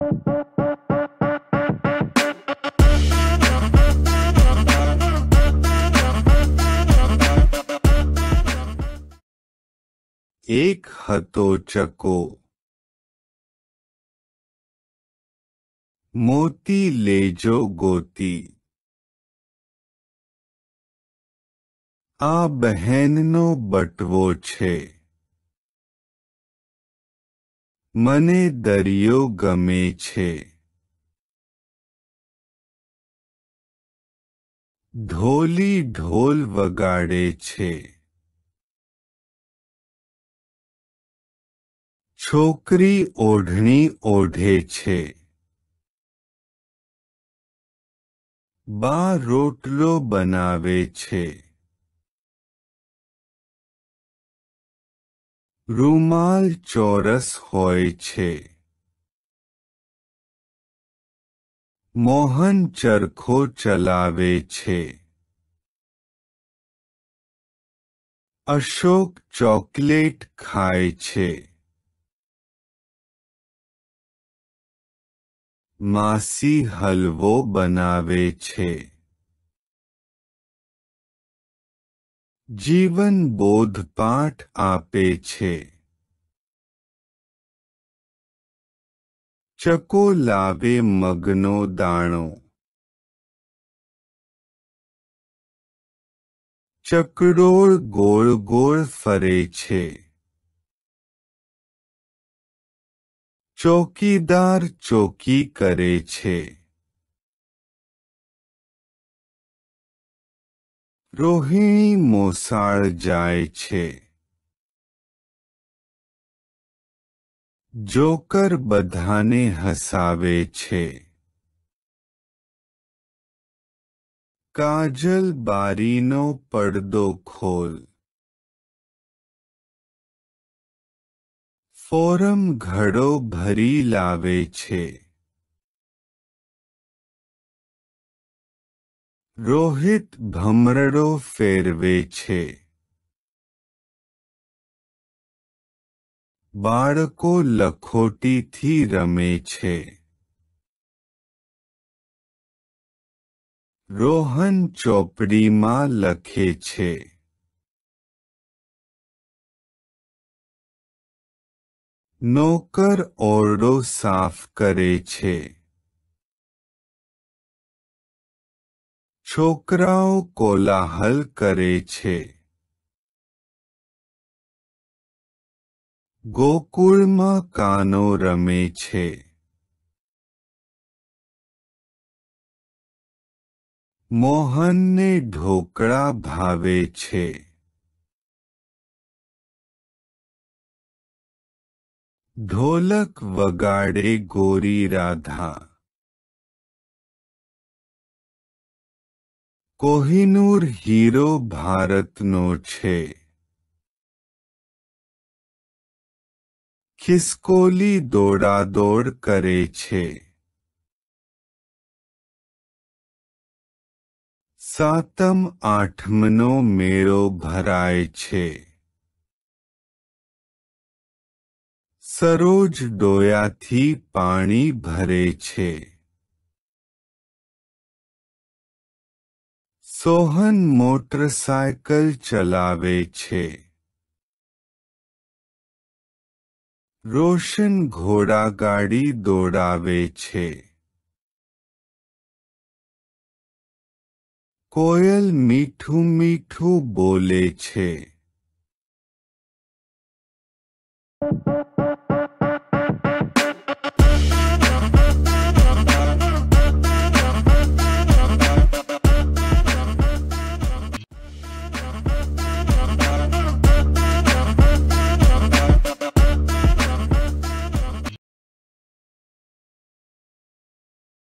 એક હતો ચકો મોતી લેજો ગોતી આ બહેનનો બટવો છે મને દરિયો ગમે છે ઢોલી ઢોલ વગાડે છે છોકરી ઓઢણી ઓઢે છે બા રોટલો બનાવે છે રૂમાલ ચોરસ હોય છે મોહન ચરખો ચલાવે છે અશોક ચોકલેટ ખાય છે માસી હલવો બનાવે છે જીવન બોધપાઠ આપે છે ચકો લાવે મગનો દાણો ચકડોળ ગોળ ગોળ ફરે છે ચોકીદાર ચોકી કરે છે રોહિણી મોસાળ જાય છે જોકર બધાને હસાવે છે કાજલ બારીનો પડદો ખોલ ફોરમ ઘડો ભરી લાવે છે રોહિત ભમરડો ફેરવે છે બાળકો લખોટીથી રમે છે રોહન ચોપડીમાં લખે છે નોકર ઓરડો સાફ કરે છે છોકરાઓ કોલાહલ કરે છે ગોકુળમાં કાનો રમે છે મોહનને ઢોકળા ભાવે છે ઢોલક વગાડે ગોરી રાધા કોહિનૂર હીરો ભારતનો છે ખિસકોલી દોડાદોડ કરે છે સાતમ આઠમનો મેળો ભરાય છે સરોજ ડોયાથી પાણી ભરે છે સોહન મોટરસાયકલ ચલાવે છે રોશન ઘોડાગાડી દોડાવે છે કોયલ મીઠું મીઠું બોલે છે